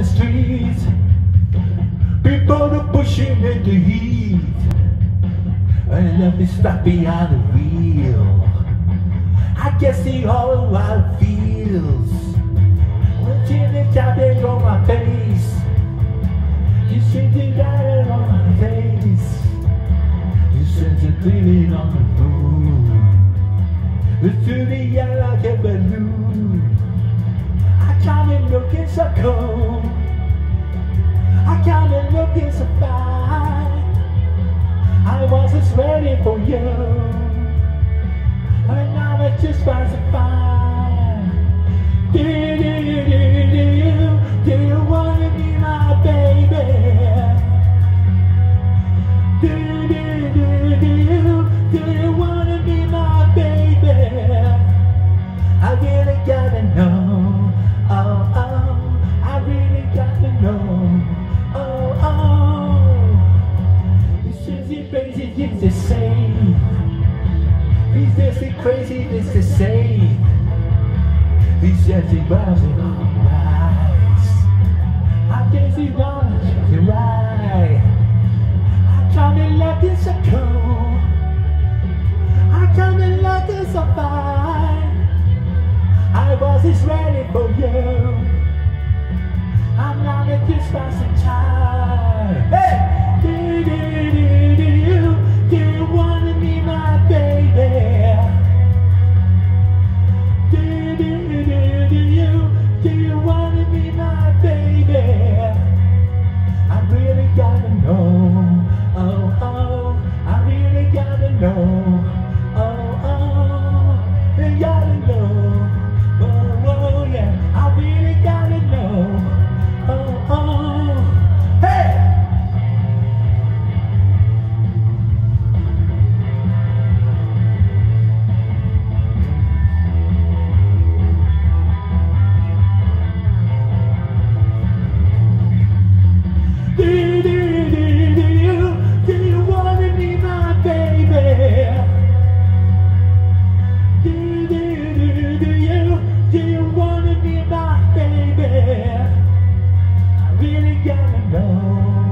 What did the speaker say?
streets, people are pushing in the heat, and let me stuck behind the wheel. I can see all how it feels when chilling tapping on my face. You seem to got it on my face. You seem to clean it on the moon. It's through the air like a balloon. I come in looking so cold. I come in looking so fine. I wasn't ready for you, and now it's just passing by. Do you wanna be my baby? Do you wanna be my baby? I really gotta know, oh, oh, I really gotta know, oh, oh. This is crazy, it's the same. This is crazy, it's the same. This is bouncing on rise. I guess you wanna check it right. I come in like it's so cold. I come in like it's so fine. I wasn't ready for you. I'm not just passing time. Hey! Do you wanna be my baby? Do you wanna be my baby? I really gotta know, oh, oh, I really gotta know, oh, oh, I gotta know, oh, oh, yeah, I really gotta know, oh, oh, hey! Do you wanna be my baby? Do you wanna be my baby? I really gotta know.